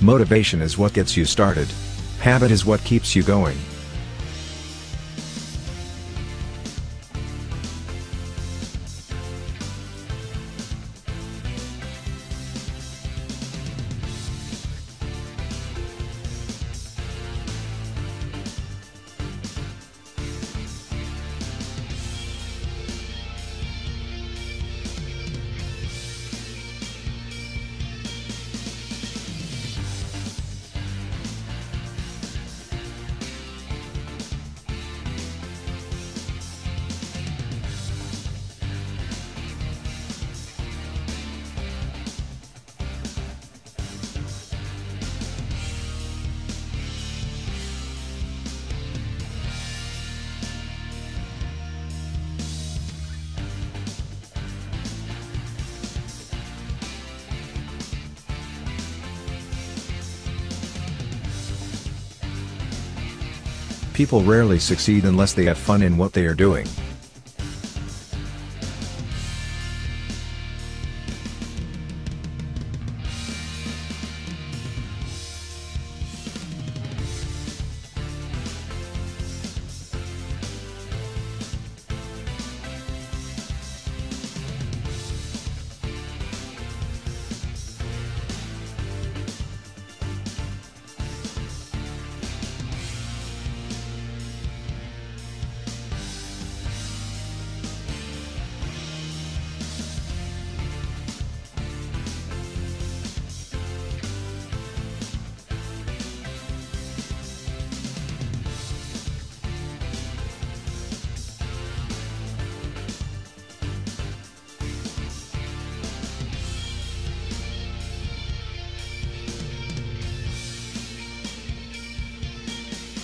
Motivation is what gets you started. Habit is what keeps you going. People rarely succeed unless they have fun in what they are doing.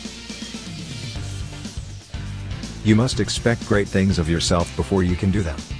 You must expect great things of yourself before you can do them.